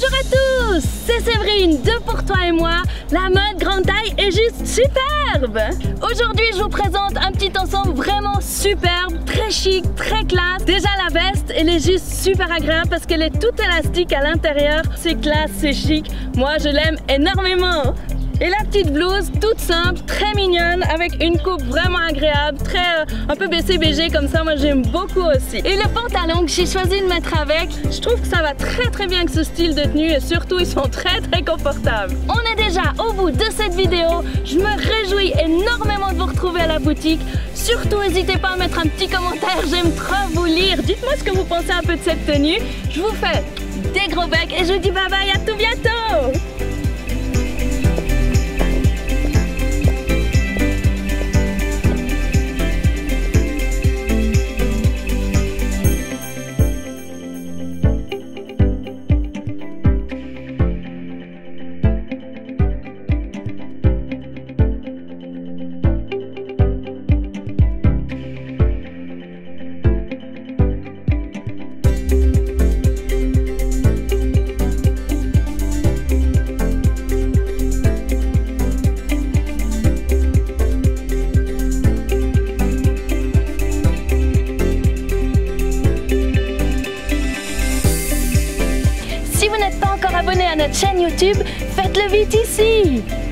Bonjour à tous, c'est Séverine de Pour Toi et Moi. La mode grande taille est juste superbe. Aujourd'hui je vous présente un petit ensemble vraiment superbe, très chic, très classe. Déjà la veste, elle est juste super agréable parce qu'elle est toute élastique à l'intérieur. C'est classe, c'est chic, moi je l'aime énormément. Et la petite blouse, toute simple, très mignonne, avec une coupe vraiment agréable, très un peu baissé BG comme ça, moi j'aime beaucoup aussi. Et le pantalon que j'ai choisi de mettre avec, je trouve que ça va très bien avec ce style de tenue et surtout ils sont très confortables. On est déjà au bout de cette vidéo, je me réjouis énormément de vous retrouver à la boutique. Surtout n'hésitez pas à mettre un petit commentaire, j'aime trop vous lire. Dites-moi ce que vous pensez un peu de cette tenue. Je vous fais des gros becs et je vous dis bye bye, à tout bientôt. Si vous n'êtes pas encore abonné à notre chaîne YouTube, faites-le vite ici!